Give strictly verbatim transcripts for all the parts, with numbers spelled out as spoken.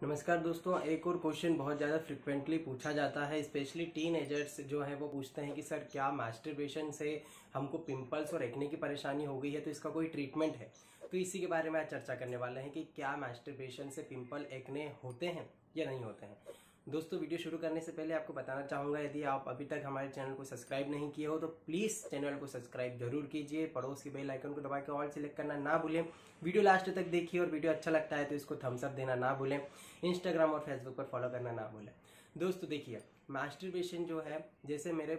नमस्कार दोस्तों, एक और क्वेश्चन बहुत ज़्यादा फ्रिक्वेंटली पूछा जाता है, स्पेशली टीन एजर्स जो है वो पूछते हैं कि सर क्या मास्टरबेशन से हमको पिंपल्स और एक्ने की परेशानी हो गई है तो इसका कोई ट्रीटमेंट है। तो इसी के बारे में आज चर्चा करने वाले हैं कि क्या मास्टरबेशन से पिंपल एक्ने होते हैं या नहीं होते हैं। दोस्तों, वीडियो शुरू करने से पहले आपको बताना चाहूँगा, यदि आप अभी तक हमारे चैनल को सब्सक्राइब नहीं किए हो तो प्लीज़ चैनल को सब्सक्राइब जरूर कीजिए। पड़ोस की बेल आइकन को दबा के ऑल सिलेक्ट करना ना भूलें। वीडियो लास्ट तक देखिए और वीडियो अच्छा लगता है तो इसको थम्स अप देना ना भूलें। इंस्टाग्राम और फेसबुक पर फॉलो करना ना भूलें। दोस्तों देखिए, मास्टरबेशन जो है, जैसे मेरे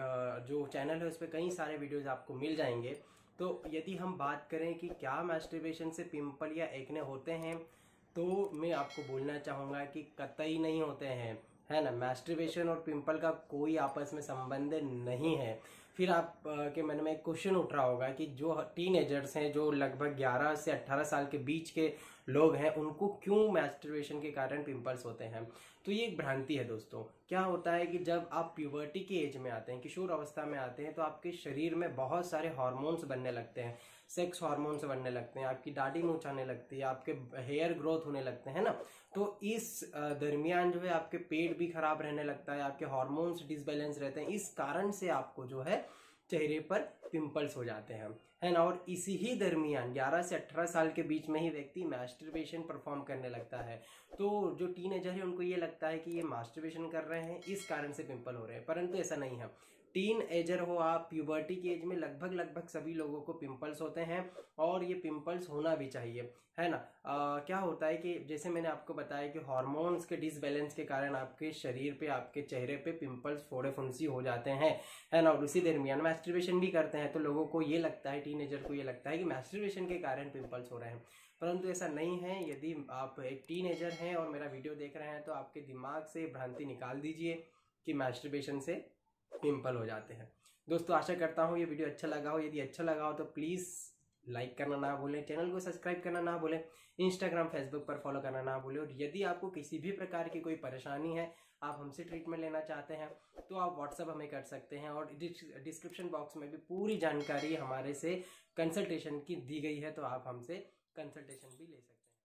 जो चैनल है उस पर कई सारे वीडियोज़ आपको मिल जाएंगे। तो यदि हम बात करें कि क्या मास्टरबेशन से पिंपल या एक्ने होते हैं, तो मैं आपको बोलना चाहूँगा कि कतई नहीं होते हैं, है ना। मास्टरबेशन और पिंपल का कोई आपस में संबंध नहीं है। फिर आप के मन में एक क्वेश्चन उठ रहा होगा कि जो टीनेजर्स हैं, जो लगभग ग्यारह से अठारह साल के बीच के लोग हैं, उनको क्यों मास्टरबेशन के कारण पिंपल्स होते हैं। तो ये एक भ्रांति है दोस्तों। क्या होता है कि जब आप प्यूबर्टी की एज में आते हैं, किशोर अवस्था में आते हैं, तो आपके शरीर में बहुत सारे हार्मोन्स बनने लगते हैं। सेक्स हार्मोन्स बनने लगते हैं, आपकी दाढ़ी मूंछ आने लगती है, आपके हेयर ग्रोथ होने लगते हैं ना। तो इस दरमियान जो है आपके पेट भी खराब रहने लगता है, आपके हार्मोन्स डिसबैलेंस रहते हैं। इस कारण से आपको जो है चेहरे पर पिंपल्स हो जाते हैं, है ना। और इसी ही दरमियान ग्यारह से अठारह साल के बीच में ही व्यक्ति मास्टरबेशन परफॉर्म करने लगता है। तो जो टीनेजर है उनको ये लगता है कि ये मास्टरबेशन कर रहे हैं, इस कारण से पिंपल हो रहे हैं, परंतु ऐसा नहीं है। टीन एजर हो आप, प्यूबर्टी की एज में लगभग लगभग सभी लोगों को पिंपल्स होते हैं और ये पिंपल्स होना भी चाहिए, है ना। आ, क्या होता है कि जैसे मैंने आपको बताया कि हार्मोन्स के डिसबैलेंस के कारण आपके शरीर पे, आपके चेहरे पे पिंपल्स, फोड़े फुंसी हो जाते हैं, है ना। और उसी दरमियान मास्टरबेशन भी करते हैं तो लोगों को ये लगता है, टीनेजर को ये लगता है कि मास्टरबेशन के कारण पिंपल्स हो रहे हैं, परंतु ऐसा नहीं है। यदि आप एक टीनेजर हैं और मेरा वीडियो देख रहे हैं तो आपके दिमाग से भ्रांति निकाल दीजिए कि मास्टरबेशन से पिंपल हो जाते हैं। दोस्तों, आशा करता हूँ ये वीडियो अच्छा लगा हो। यदि अच्छा लगा हो तो प्लीज़ लाइक करना ना भूलें, चैनल को सब्सक्राइब करना ना भूलें, इंस्टाग्राम फेसबुक पर फॉलो करना ना भूलें। और यदि आपको किसी भी प्रकार की कोई परेशानी है, आप हमसे ट्रीटमेंट लेना चाहते हैं, तो आप व्हाट्सअप हमें कर सकते हैं। और डिस्क्रिप्शन बॉक्स में भी पूरी जानकारी हमारे से कंसल्टेशन की दी गई है, तो आप हमसे कंसल्टेशन भी ले सकते हैं।